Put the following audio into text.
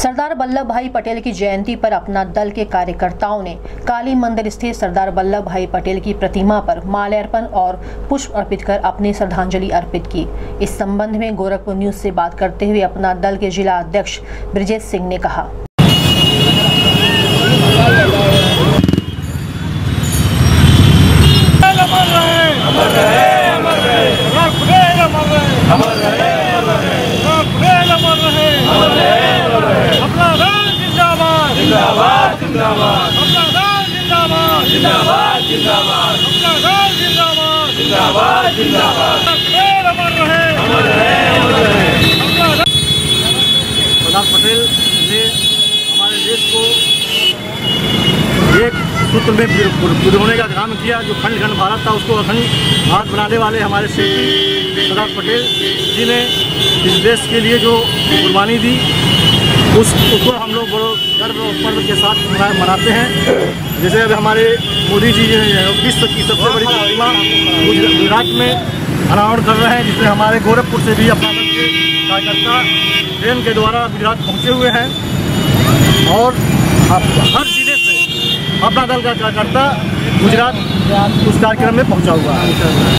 सरदार वल्लभ भाई पटेल की जयंती पर अपना दल के कार्यकर्ताओं ने काली मंदिर स्थित सरदार वल्लभ भाई पटेल की प्रतिमा पर माल्यार्पण और पुष्प अर्पित कर अपनी श्रद्धांजलि अर्पित की। इस संबंध में गोरखपुर न्यूज से बात करते हुए अपना दल के जिला अध्यक्ष ब्रिजेश सिंह ने कहा। जिंदाबाद जिंदाबाद जिंदाबाद जिंदाबाद जिंदाबाद जिंदाबाद जिंदाबाद अमर रहे। सरदार पटेल ने हमारे देश को एक सूत्र में पिरोने का काम किया। जो खंड खंड भारत था उसको अखंड भारत बनाने वाले हमारे शिल्पी सरदार पटेल जी ने इस देश के लिए जो कुर्बानी दी उसको हम लोग बड़ो गर्व और पर्व के साथ मनाते हैं। जैसे अब हमारे मोदी जी विश्व की सबसे बड़ी प्रतिमा गुजरात में अनावरण कर रहे हैं, जिसमें हमारे गोरखपुर से भी अपना दल के कार्यकर्ता ट्रेन के द्वारा गुजरात पहुंचे हुए हैं और हर जिले से अपना दल का कार्यकर्ता गुजरात उस कार्यक्रम में पहुंचा हुआ है।